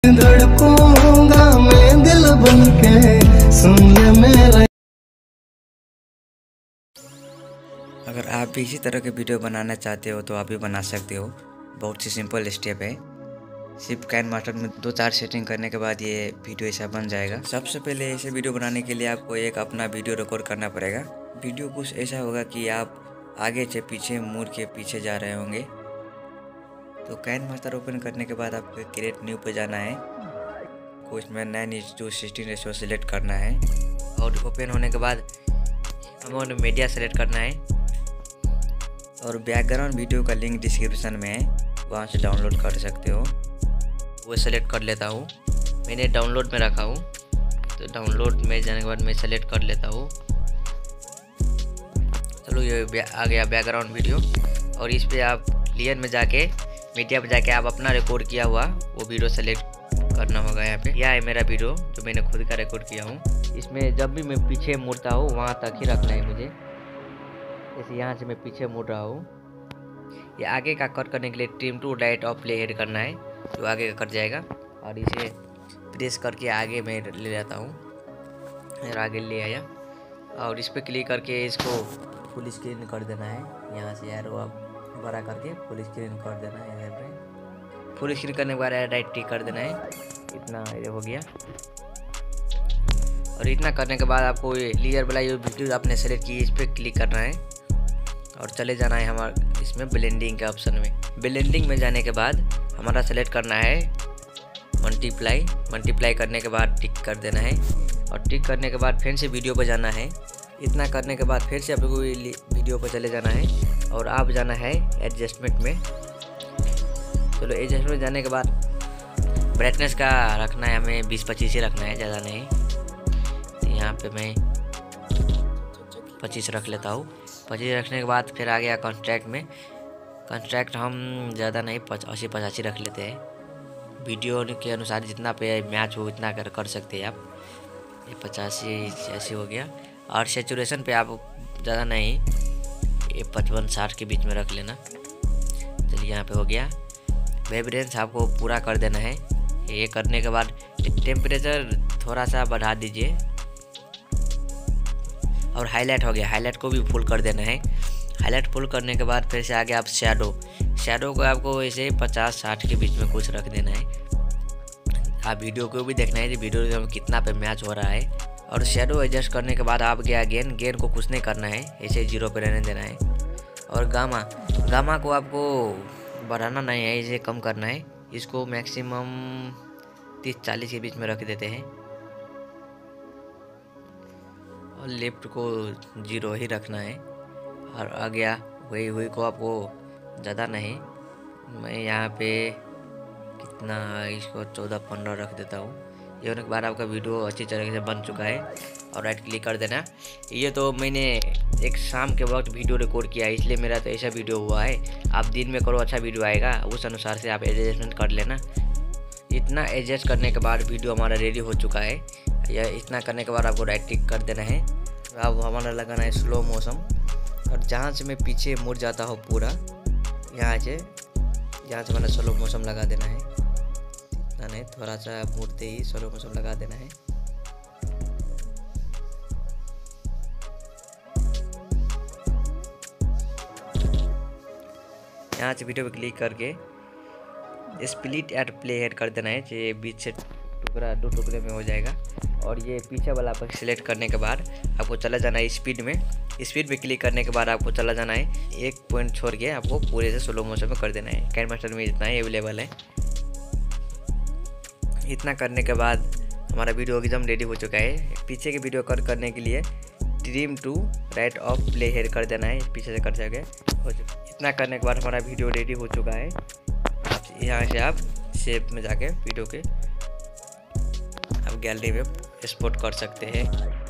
धड़कूंगा मैं दिल बनके, सुन ले मेरा। अगर आप भी इसी तरह के वीडियो बनाना चाहते हो तो आप भी बना सकते हो। बहुत सी सिंपल स्टेप है। सिर्फ काइनमास्टर में 2-4 सेटिंग करने के बाद ये वीडियो ऐसा बन जाएगा। सबसे पहले ऐसे वीडियो बनाने के लिए आपको एक अपना वीडियो रिकॉर्ड करना पड़ेगा। वीडियो कुछ ऐसा होगा कि आप आगे से पीछे मुड़ के पीछे जा रहे होंगे। तो काइनमास्टर ओपन करने के बाद आपको क्रिएट न्यू पे जाना है। को इसमें 9:16 रेशियो सेलेक्ट करना है और ओपन होने के बाद हमें मीडिया सेलेक्ट करना है और बैकग्राउंड वीडियो का लिंक डिस्क्रिप्शन में है, वहाँ से डाउनलोड कर सकते हो। वो सेलेक्ट कर लेता हूँ। मैंने डाउनलोड में रखा हूँ, तो डाउनलोड में जाने के बाद मैं सेलेक्ट कर लेता हूँ। चलो ये आ गया बैकग्राउंड वीडियो। और इस पे आप लेयर में जाके मीडिया पे जाके आप अपना रिकॉर्ड किया हुआ वो वीडियो सेलेक्ट करना होगा। यहाँ पे यह है मेरा वीडियो जो मैंने खुद का रिकॉर्ड किया हूँ। इसमें जब भी मैं पीछे मुड़ता हूँ वहाँ तक ही रखना है मुझे। जैसे यहाँ से मैं पीछे मुड़ रहा हूँ, ये आगे का कट करने के लिए trim to right of play head करना है, तो आगे का कट जाएगा। और इसे प्रेस करके आगे में ले जाता हूँ, और आगे ले आया। और इस पर क्लिक करके इसको फुल स्क्रीन कर देना है। यहाँ से यार वो आप बड़ा करके फुल स्क्रीन कर देना है। यहाँ पे फुल स्क्रीन करने के बाद राइट टिक कर देना है। इतना ये हो गया। और इतना करने के बाद आपको ये लेयर वाला ये वीडियो आपने सेलेक्ट की, इस पर क्लिक करना है और चले जाना है हमारा इसमें ब्लेंडिंग के ऑप्शन में। ब्लेंडिंग में जाने के बाद हमारा सेलेक्ट करना है मल्टीप्लाई करने के बाद टिक कर देना है। और टिक करने के बाद फिर से वीडियो पर जाना है। इतना करने के बाद फिर से आपको वीडियो पर चले जाना है और आप जाना है एडजस्टमेंट में। चलो एडजस्टमेंट में जाने के बाद ब्राइटनेस का रखना है हमें 20-25 ही रखना है, ज़्यादा नहीं। तो यहाँ पे मैं 25 रख लेता हूँ। 25 रखने के बाद फिर आ गया कॉन्ट्रैक्ट में। कॉन्ट्रैक्ट हम ज़्यादा नहीं 80-85 रख लेते हैं। वीडियो के अनुसार जितना पे मैच हो इतना कर सकते हैं आप। ये 85 ऐसे हो गया। और सैचुरेशन पे आप ज़्यादा नहीं, ये 55-60 के बीच में रख लेना। चलिए यहाँ पे हो गया। वाइब्रेंस आपको पूरा कर देना है। ये करने के बाद टेम्परेचर थोड़ा सा बढ़ा दीजिए। और हाईलाइट हो गया, हाईलाइट को भी फुल कर देना है। हाईलाइट फुल करने के बाद फिर से आगे आप शैडो को आपको ऐसे 50-60 के बीच में कुछ रख देना है। आप वीडियो को भी देखना है कि वीडियो में कितना पे मैच हो रहा है। और शैडो एडजस्ट करने के बाद आप गया गेन को कुछ नहीं करना है, ऐसे 0 पे रहने देना है। और गामा को आपको बढ़ाना नहीं है, इसे कम करना है। इसको मैक्सिमम 30-40 के बीच में रख देते हैं। और लेफ्ट को 0 ही रखना है। और आ गया वही को आपको ज़्यादा नहीं, मैं यहाँ पे कितना इसको 14-15 रख देता हूँ। ये होने के बाद आपका वीडियो अच्छी तरीके से बन चुका है। और राइट क्लिक कर देना। ये तो मैंने एक शाम के वक्त वीडियो रिकॉर्ड किया है, इसलिए मेरा तो ऐसा वीडियो हुआ है। आप दिन में करो, अच्छा वीडियो आएगा, उस अनुसार से आप एडजस्टमेंट कर लेना। इतना एडजस्ट करने के बाद वीडियो हमारा रेडी हो चुका है। या इतना करने के बाद आपको राइट क्लिक कर देना है। अब हमारा लगाना है स्लो मोशन। और जहाँ से मैं पीछे मुड़ जाता हूँ पूरा, यहाँ से मैंने स्लो मोशन लगा देना है। इतना नहीं, थोड़ा सा मुड़ते ही स्लो मोशन लगा देना है। यहाँ से वीडियो पे क्लिक करके स्प्लिट एट प्ले हेड कर देना है। ये बीच से दो टुकड़े में हो जाएगा। और ये पीछे वाला पर सिलेक्ट करने के बाद आपको चला जाना है स्पीड में। स्पीड पे क्लिक करने के बाद आपको चला जाना है, एक पॉइंट छोड़ के आपको पूरे से स्लो मोशन में कर देना है। काइनमास्टर में इतना ही अवेलेबल है। इतना करने के बाद हमारा वीडियो एकदम रेडी हो चुका है। पीछे के वीडियो कट करने के लिए trim to right of play head कर देना है, पीछे से कट जाएगा। इतना करने के बाद हमारा वीडियो रेडी हो चुका है। यहाँ से आप सेव में जाके वीडियो के आप गैलरी में एक्सपोर्ट कर सकते हैं।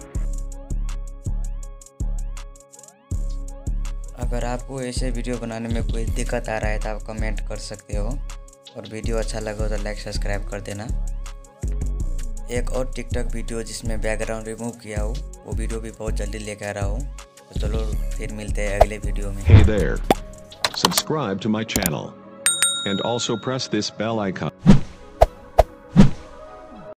अगर आपको ऐसे वीडियो बनाने में कोई दिक्कत आ रहा है तो आप कमेंट कर सकते हो। और वीडियो अच्छा लगा तो लाइक सब्सक्राइब कर देना। एक और टिकटॉक वीडियो जिसमें बैकग्राउंड रिमूव किया हो वो वीडियो भी बहुत जल्दी लेकर आ रहा हूँ। तो चलो फिर मिलते हैं अगले वीडियो में। Hey there. Subscribe to my channel and also press this bell icon.